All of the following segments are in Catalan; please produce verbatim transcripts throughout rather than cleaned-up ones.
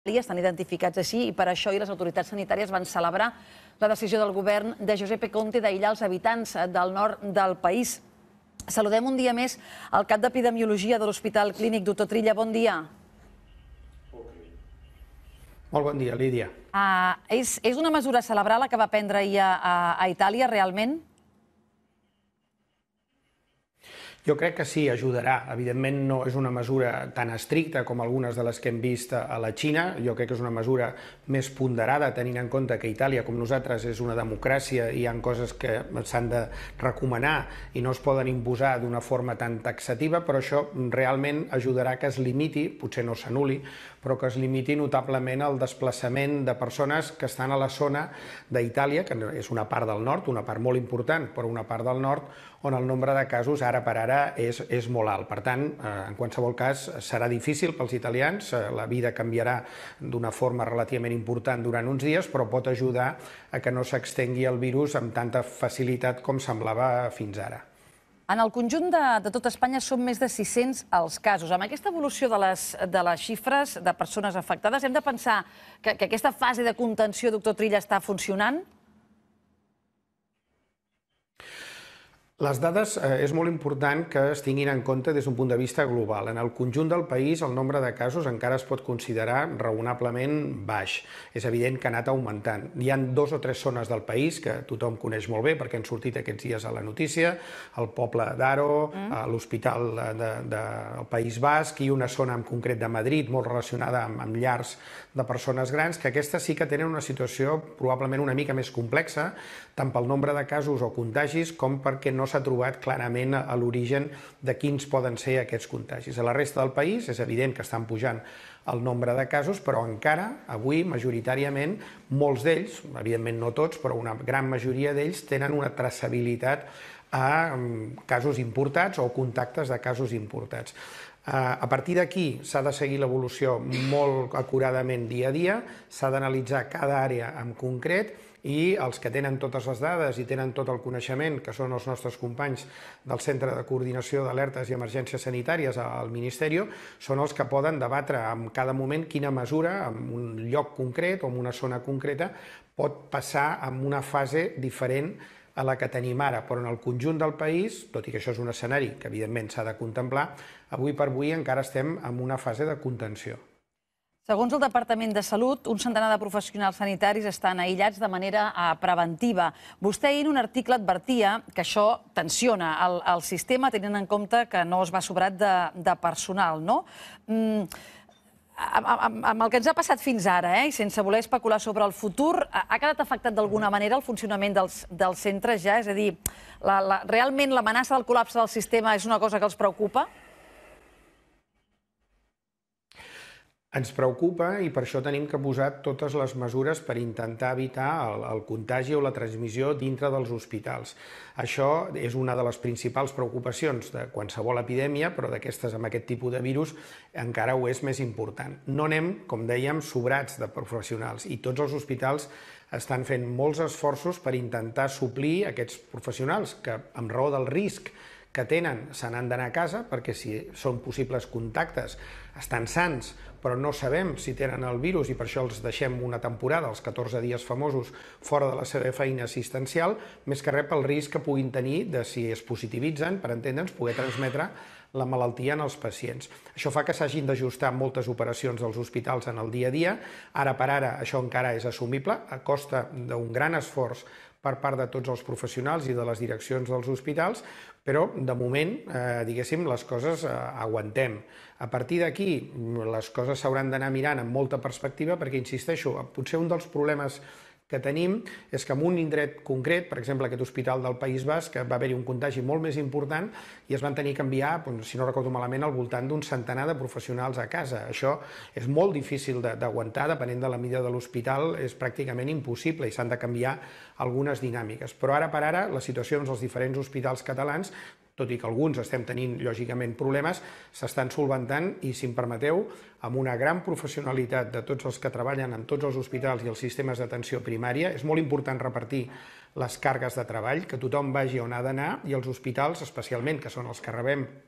estan identificats així i per això les autoritats sanitàries van celebrar la decisió del govern de Giuseppe Conte d'aïllar els habitants del nord del país. Saludem un dia més el cap d'Epidemiologia de l'Hospital Clínic, doctor Trilla, bon dia. Molt bon dia, Lídia. És una mesura a celebrar la que va prendre ahir a Itàlia, realment? Jo crec que sí, ajudarà. Evidentment no és una mesura tan estricta com algunes de les que hem vist a la Xina. Jo crec que és una mesura més ponderada, tenint en compte que Itàlia, com nosaltres, és una democràcia i hi ha coses que s'han de recomanar i no es poden imposar d'una forma tan taxativa, però això realment ajudarà que es limiti, potser no s'anul·li, però que es limiti notablement el desplaçament de persones que estan a la zona d'Itàlia, que és una part del nord, una part molt important, però una part del nord, on el nombre de casos ara per ara és molt alt. Per tant, en qualsevol cas, serà difícil pels italians, la vida canviarà d'una forma relativament important durant uns dies, però pot ajudar a que no s'extengui el virus amb tanta facilitat com semblava fins ara. En el conjunt de tot Espanya són més de sis-cents els casos. Amb aquesta evolució de les xifres de persones afectades, hem de pensar que aquesta fase de contenció, doctor Trilla, està funcionant? Les dades és molt important que es tinguin en compte des d'un punt de vista global. En el conjunt del país el nombre de casos encara es pot considerar raonablement baix. És evident que ha anat augmentant. Hi ha dos o tres zones del país que tothom coneix molt bé perquè han sortit aquests dies a la notícia, el poble d'Aro, l'Hospital del País Basc i una zona en concret de Madrid molt relacionada amb llars de persones grans, que aquestes sí que tenen una situació probablement una mica més complexa, tant pel nombre de casos o contagis com perquè no s'ha trobat clarament a l'origen de quins poden ser aquests contagis. A la resta del país és evident que estan pujant el nombre de casos, però encara, avui, majoritàriament, molts d'ells, evidentment no tots, però una gran majoria d'ells tenen una traçabilitat a casos importats o contactes de casos importats. A partir d'aquí s'ha de seguir l'evolució molt acuradament dia a dia, s'ha d'analitzar cada àrea en concret i els que tenen totes les dades i tenen tot el coneixement, que són els nostres companys del Centre de Coordinació d'Alertes i Emergències Sanitàries al Ministeri, són els que poden debatre en cada moment quina mesura, en un lloc concret o en una zona concreta, pot passar en una fase diferent a la que tenim ara, però en el conjunt del país, tot i que això és un escenari que evidentment s'ha de contemplar, avui per avui encara estem en una fase de contenció. Segons el Departament de Salut, un centenar de professionals sanitaris estan aïllats de manera preventiva. Vostè ahir en un article advertia que això tensiona el sistema tenint en compte que no es va sobrat de personal, no? Amb el que ens ha passat fins ara, i sense voler especular sobre el futur, ha quedat afectat d'alguna manera el funcionament dels centres ja? És a dir, realment l'amenaça del col·lapse del sistema és una cosa que els preocupa? Ens preocupa i per això tenim que posar totes les mesures per intentar evitar el contagi o la transmissió dintre dels hospitals. Això és una de les principals preocupacions de qualsevol epidèmia, però d'aquestes amb aquest tipus de virus encara ho és més important. No anem, com dèiem, sobrats de professionals i tots els hospitals estan fent molts esforços per intentar suplir aquests professionals que, amb raó del risc que tenen, se n'han d'anar a casa perquè si són possibles contactes estan sans, però no sabem si tenen el virus i per això els deixem una temporada, els catorze dies famosos, fora de la seva feina assistencial, més que res pel risc que puguin tenir de si es positivitzen, per entendre'ns, poder transmetre la malaltia en els pacients. Això fa que s'hagin d'ajustar moltes operacions dels hospitals en el dia a dia. Ara per ara això encara és assumible, a costa d'un gran esforç per part de tots els professionals i de les direccions dels hospitals, però de moment, diguéssim, les coses aguantem. A partir d'aquí, les coses s'hauran d'anar mirant amb molta perspectiva perquè, insisteixo, potser un dels problemes que tenim és que en un indret concret, per exemple aquest hospital del País Basc, va haver-hi un contagi molt més important i es van tenir que enviar, si no recordo malament, al voltant d'un centenar de professionals a casa. Això és molt difícil d'aguantar, depenent de la mida de l'hospital, és pràcticament impossible i s'han de canviar algunes dinàmiques. Però ara per ara, les situacions als diferents hospitals catalans, tot i que alguns estem tenint, lògicament, problemes, s'estan solventant i, si em permeteu, amb una gran professionalitat de tots els que treballen en tots els hospitals i els sistemes d'atenció primària. És molt important repartir les càrregues de treball, que tothom vagi on ha d'anar i els hospitals, especialment, que són els que rebem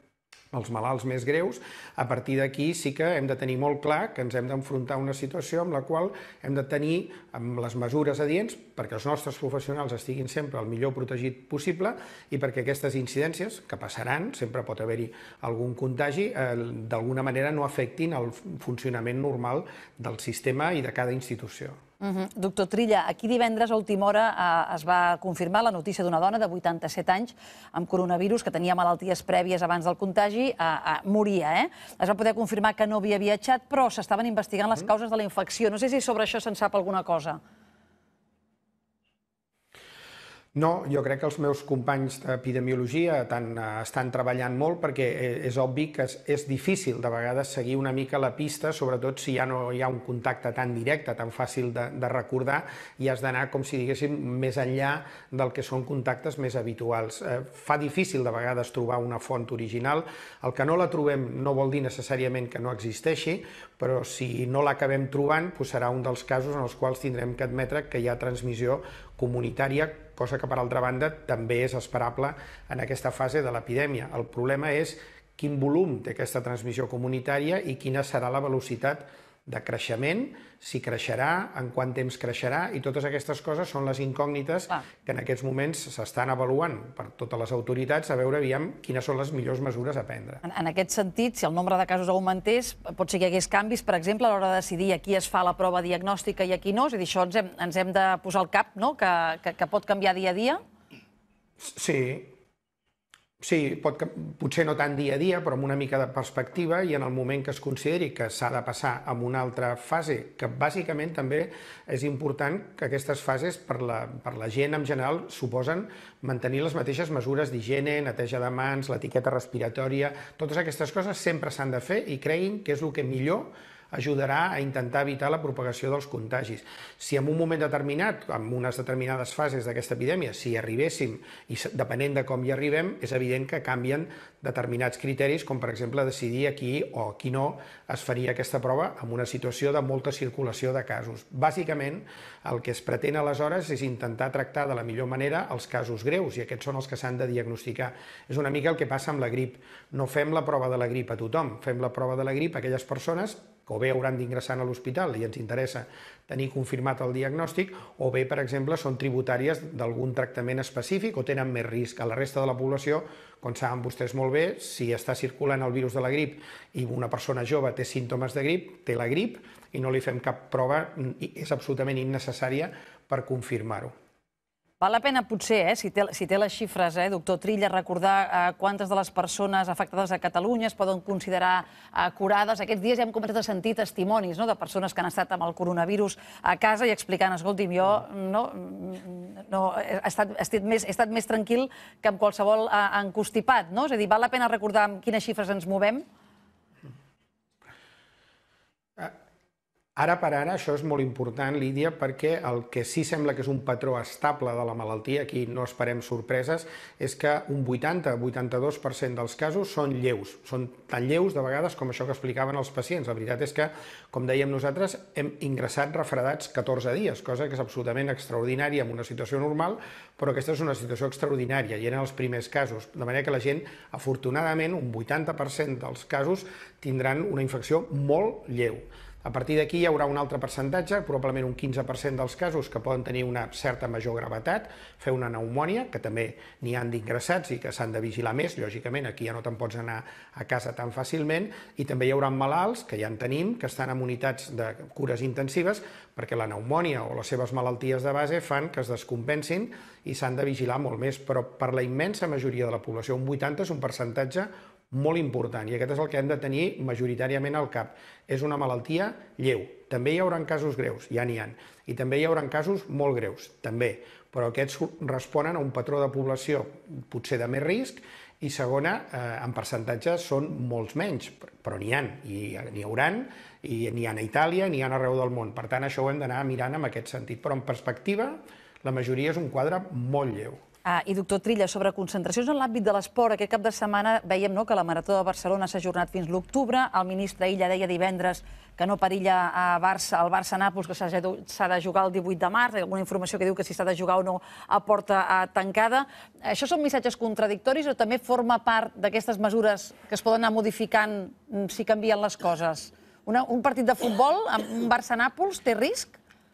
els malalts més greus. A partir d'aquí sí que hem de tenir molt clar que ens hem d'enfrontar a una situació amb la qual hem de tenir amb les mesures adients perquè els nostres professionals estiguin sempre el millor protegit possible i perquè aquestes incidències, que passaran, sempre pot haver-hi algun contagi, eh, d'alguna manera no afectin el funcionament normal del sistema i de cada institució. Uh-huh. Doctor Trilla, aquí divendres a última hora eh, es va confirmar la notícia d'una dona de vuitanta-set anys amb coronavirus que tenia malalties prèvies abans del contagi, eh, eh, moria. Eh? Es va poder confirmar que no havia viatjat, però s'estaven investigant les causes de la infecció. No sé si sobre això se'n sap alguna cosa. No, jo crec que els meus companys d'epidemiologia estan treballant molt perquè és obvi que és difícil de vegades seguir una mica la pista, sobretot si ja no hi ha un contacte tan directe, tan fàcil de recordar, i has d'anar, com si diguéssim, més enllà del que són contactes més habituals. Fa difícil de vegades trobar una font original. El que no la trobem no vol dir necessàriament que no existeixi, però si no l'acabem trobant, serà un dels casos en els quals tindrem que admetre que hi ha transmissió comunitària, cosa que, per altra banda, també és esperable en aquesta fase de l'epidèmia. El problema és quin volum té aquesta transmissió comunitària i quina serà la velocitat de creixement, si creixerà, en quant temps creixerà, i totes aquestes coses són les incògnites que en aquests moments s'estan avaluant per totes les autoritats a veure aviam quines són les millors mesures a prendre. En aquest sentit, si el nombre de casos augmentés, pot ser que hi hagués canvis, per exemple, a l'hora de decidir a qui es fa la prova diagnòstica i a qui no, és a dir, això ens hem, ens hem de posar al cap, no?, que, que, que pot canviar dia a dia? Sí. Sí, pot, potser no tant dia a dia, però amb una mica de perspectiva, i en el moment que es consideri que s'ha de passar a una altra fase, que bàsicament també és important que aquestes fases per la, per la gent en general suposen mantenir les mateixes mesures d'higiene, neteja de mans, l'etiqueta respiratòria, totes aquestes coses sempre s'han de fer i creguin que és el que millor ajudarà a intentar evitar la propagació dels contagis. Si en un moment determinat, en unes determinades fases d'aquesta epidèmia, si arribéssim, i depenent de com hi arribem, és evident que canvien determinats criteris, com per exemple decidir a qui o a qui no es faria aquesta prova en una situació de molta circulació de casos. Bàsicament, el que es pretén aleshores és intentar tractar de la millor manera els casos greus, i aquests són els que s'han de diagnosticar. És una mica el que passa amb la grip. No fem la prova de la grip a tothom, fem la prova de la grip a aquelles persones que o bé hauran d'ingressar a l'hospital i ens interessa tenir confirmat el diagnòstic, o bé, per exemple, són tributàries d'algun tractament específic o tenen més risc. A la resta de la població, com saben vostès molt bé, si està circulant el virus de la grip i una persona jove té símptomes de grip, té la grip i no li fem cap prova, és absolutament innecessària per confirmar-ho. Val la pena, potser, eh, si té, si té les xifres, eh, doctor Trilla, recordar eh, quantes de les persones afectades a Catalunya es poden considerar eh, curades. Aquests dies ja hem començat a sentir testimonis, no?, de persones que han estat amb el coronavirus a casa i explicant, escolti'm, jo no, no, he, estat, he, estat més, he estat més tranquil que amb qualsevol eh, encostipat, no? És a dir, val la pena recordar amb quines xifres ens movem? Ara per ara això és molt important, Lídia, perquè el que sí sembla que és un patró estable de la malaltia, aquí no esperem sorpreses, és que un vuitanta a vuitanta-dos per cent dels casos són lleus. Són tan lleus de vegades com això que explicaven els pacients. La veritat és que, com dèiem nosaltres, hem ingressat refredats catorze dies, cosa que és absolutament extraordinària en una situació normal, però aquesta és una situació extraordinària i eren els primers casos. De manera que la gent, afortunadament, un vuitanta per cent dels casos tindran una infecció molt lleu. A partir d'aquí hi haurà un altre percentatge, probablement un quinze per cent dels casos que poden tenir una certa major gravetat, fer una pneumònia, que també n'hi han d'ingressats i que s'han de vigilar més, lògicament, aquí ja no te'n pots anar a casa tan fàcilment, i també hi haurà malalts, que ja en tenim, que estan en unitats de cures intensives, perquè la pneumònia o les seves malalties de base fan que es descompensin i s'han de vigilar molt més, però per la immensa majoria de la població, un vuitanta és un percentatge molt important, i aquest és el que hem de tenir majoritàriament al cap. És una malaltia lleu. També hi haurà casos greus, ja n'hi ha, i també hi haurà casos molt greus, també, però aquests responen a un patró de població potser de més risc, i segona, en percentatge són molts menys, però n'hi ha, i n'hi hauran, i n'hi ha a Itàlia, n'hi ha arreu del món. Per tant, això ho hem d'anar mirant en aquest sentit, però en perspectiva, la majoria és un quadre molt lleu. I, doctor Trilla, sobre concentracions en l'àmbit de l'esport, aquest cap de setmana veiem que la Marató de Barcelona s'ha ajornat fins l'octubre. El ministre Illa deia divendres que no perilla el Barça-Nàpols, que s'ha de jugar el divuit de març. Hi ha alguna informació que diu que si s'ha de jugar o no a porta tancada. Això són missatges contradictoris o també forma part d'aquestes mesures que es poden anar modificant si canvien les coses? Un partit de futbol amb un Barça-Nàpols té risc?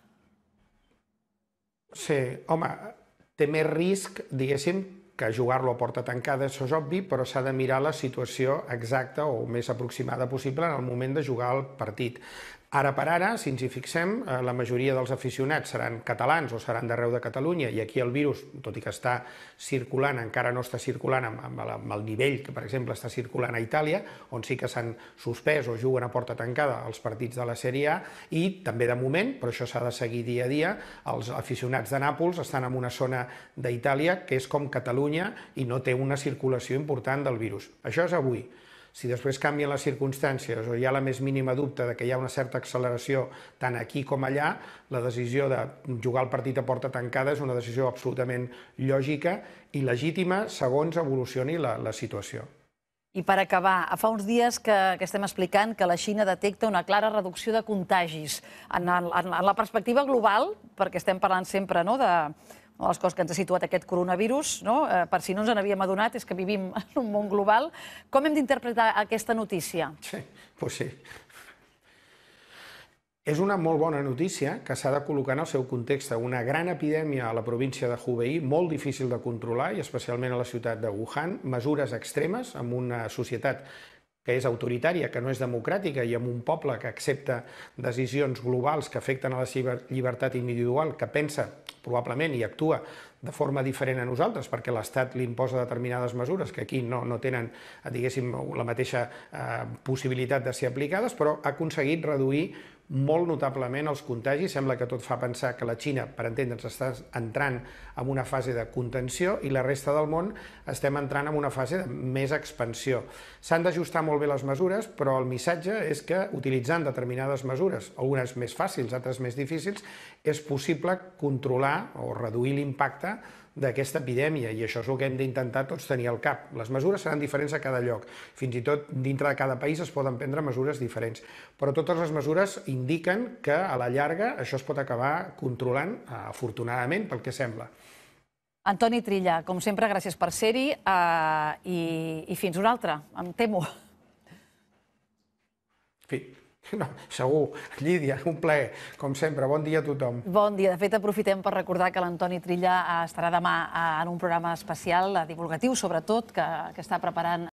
Sí, home, té més risc, diguéssim, que jugar-lo a porta tancada, això és obvi, però s'ha de mirar la situació exacta o més aproximada possible en el moment de jugar el partit. Ara per ara, si ens hi fixem, la majoria dels aficionats seran catalans o seran d'arreu de Catalunya i aquí el virus, tot i que està circulant, encara no està circulant amb el nivell que, per exemple, està circulant a Itàlia, on sí que s'han suspès o juguen a porta tancada els partits de la Sèrie A, i també de moment, però això s'ha de seguir dia a dia, els aficionats de Nàpols estan en una zona d'Itàlia que és com Catalunya i no té una circulació important del virus. Això és avui. Si després canvien les circumstàncies o hi ha la més mínima dubte de que hi ha una certa acceleració tant aquí com allà, la decisió de jugar el partit a porta tancada és una decisió absolutament lògica i legítima segons evolucioni la situació. I per acabar, fa uns dies que estem explicant que la Xina detecta una clara reducció de contagis. En la perspectiva global, perquè estem parlant sempre de una de les coses que ens ha situat aquest coronavirus, per si no ens n'havíem adonat, és que vivim en un món global. Com hem d'interpretar aquesta notícia? Sí, doncs sí. És una molt bona notícia que s'ha de col·locar en el seu context. Una gran epidèmia a la província de Hubei, molt difícil de controlar, i especialment a la ciutat de Wuhan, mesures extremes amb una societat que és autoritària, que no és democràtica, i amb un poble que accepta decisions globals que afecten a la seva llibertat individual, que pensa probablement i actua de forma diferent a nosaltres, perquè l'Estat li imposa determinades mesures que aquí no tenen, diguéssim, la mateixa possibilitat de ser aplicades, però ha aconseguit reduir molt notablement els contagis. Sembla que tot fa pensar que la Xina, per entendre'ns, està entrant en una fase de contenció i la resta del món estem entrant en una fase de més expansió. S'han d'ajustar molt bé les mesures, però el missatge és que utilitzant determinades mesures, algunes més fàcils, altres més difícils, és possible controlar o reduir l'impacte d'aquesta epidèmia, i això és el que hem d'intentar tots tenir al cap. Les mesures seran diferents a cada lloc, fins i tot dintre de cada país es poden prendre mesures diferents, però totes les mesures indiquen que a la llarga això es pot acabar controlant, afortunadament, pel que sembla. Antoni Trilla, com sempre, gràcies per ser-hi i fins una altra, em temo. En fi, no, segur. Lídia, un plaer, com sempre. Bon dia a tothom. Bon dia. De fet, aprofitem per recordar que l'Antoni Trilla estarà demà en un programa especial, divulgatiu sobretot, que està preparant